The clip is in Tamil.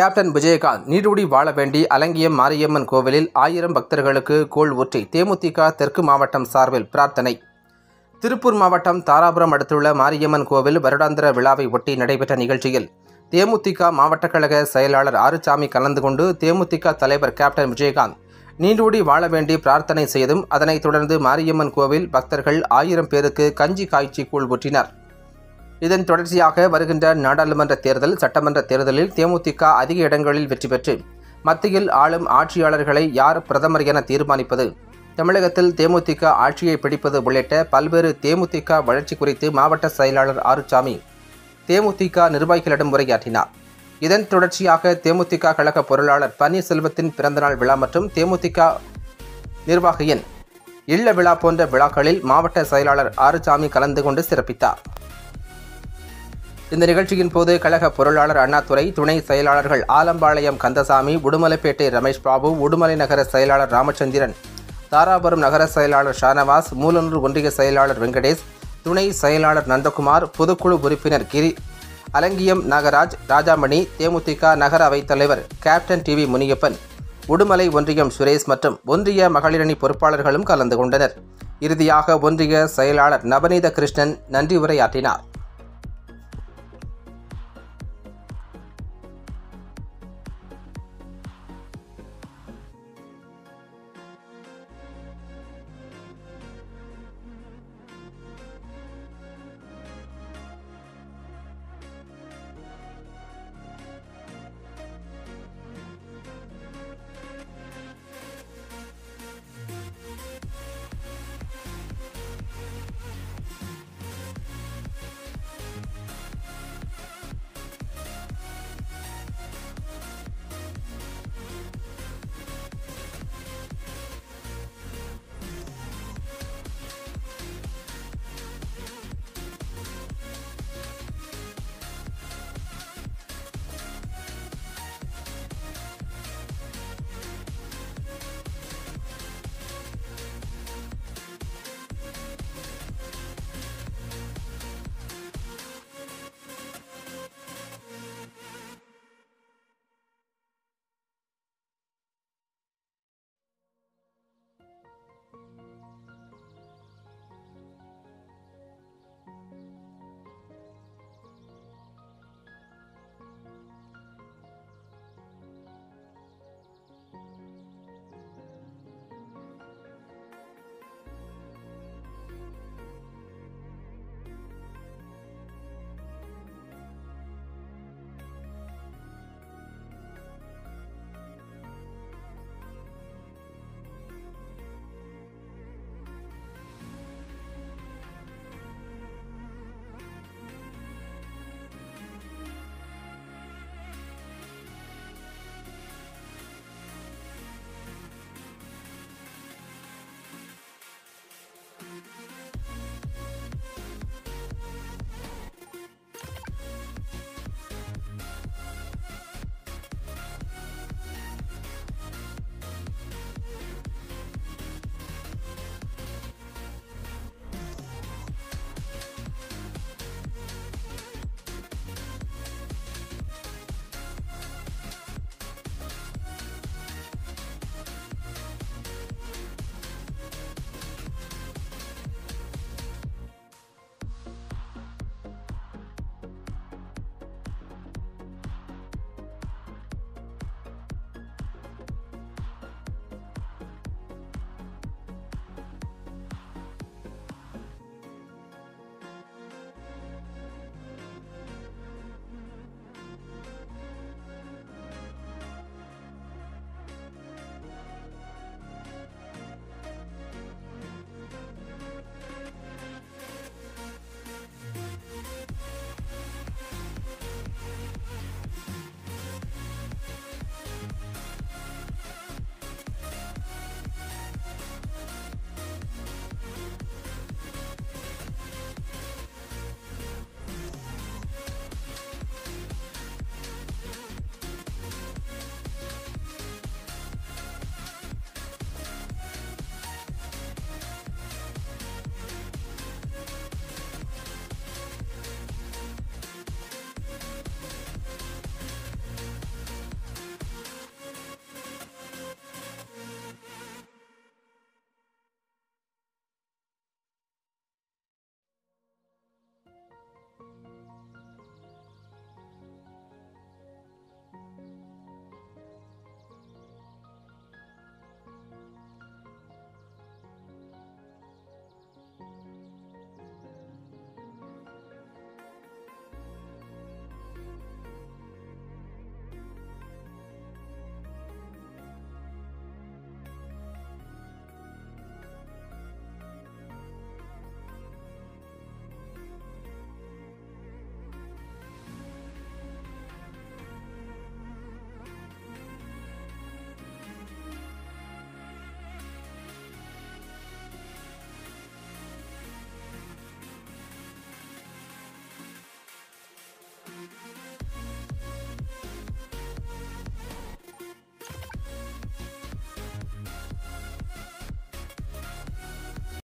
கேப்டன் விஜயகாந்த் நீடூடி வாழ வேண்டி அலங்கியம் மாரியம்மன் கோவிலில் 1000 பக்தர்களுக்கு கூழ் ஊற்றி தேமுதிக தெற்கு மாவட்டம் சார்பில் பிரார்த்தனை. திருப்பூர் மாவட்டம் தாராபுரம் அடுத்துள்ள மாரியம்மன் கோவில் வருடாந்திர விழாவை ஒட்டி நடைபெற்ற நிகழ்ச்சியில் தேமுதிக மாவட்ட கழக செயலாளர் ஆறுசாமி கலந்து கொண்டு தேமுதிக தலைவர் கேப்டன் விஜயகாந்த் நீடூடி வாழ வேண்டி பிரார்த்தனை செய்தும் அதனைத் தொடர்ந்து மாரியம்மன் கோவில் பக்தர்கள் 1000 பேருக்கு கஞ்சி காய்ச்சி கூழ் ஊற்றினர். இதன் தொடர்ச்சியாக வருகின்ற நாடாளுமன்ற தேர்தல், சட்டமன்ற தேர்தலில் தேமுதிக அதிக இடங்களில் வெற்றி பெற்று மத்தியில் ஆளும் ஆட்சியாளர்களை யார் பிரதமர் என தீர்மானிப்பது, தமிழகத்தில் தேமுதிக ஆட்சியை பிடிப்பது உள்ளிட்ட பல்வேறு தேமுதிக வளர்ச்சி குறித்து மாவட்ட செயலாளர் ஆறுசாமி தேமுதிக நிர்வாகிகளிடம் உரையாற்றினார். இதன் தொடர்ச்சியாக தேமுதிக கழக பொருளாளர் பன்னீர்செல்வத்தின் பிறந்தநாள் விழா மற்றும் தேமுதிக நிர்வாகியின் இல்ல விழா போன்ற விழாக்களில் மாவட்ட செயலாளர் ஆறுசாமி கலந்து கொண்டு சிறப்பித்தார். இந்த நிகழ்ச்சியின் போது கழக பொருளாளர் அண்ணாதுரை, துணை செயலாளர்கள் ஆலம்பாளையம் கந்தசாமி, உடுமலைப்பேட்டை ரமேஷ் பாபு, உடுமலை நகர செயலாளர் ராமச்சந்திரன், தாராபுரம் நகர செயலாளர் ஷானவாஸ், மூலனூர் ஒன்றிய செயலாளர் வெங்கடேஷ், துணை செயலாளர் நந்தகுமார், பொதுக்குழு உறுப்பினர் கிரி, அலங்கியம் நாகராஜ், ராஜாமணி, தேமுதிக நகர அவைத்தலைவர் கேப்டன் டிவி முனியப்பன், உடுமலை ஒன்றியம் சுரேஷ் மற்றும் ஒன்றிய மகளிரணி பொறுப்பாளர்களும் கலந்து கொண்டனர். இறுதியாக ஒன்றிய செயலாளர் நவநீத கிருஷ்ணன் நன்றி உரையாற்றினார்.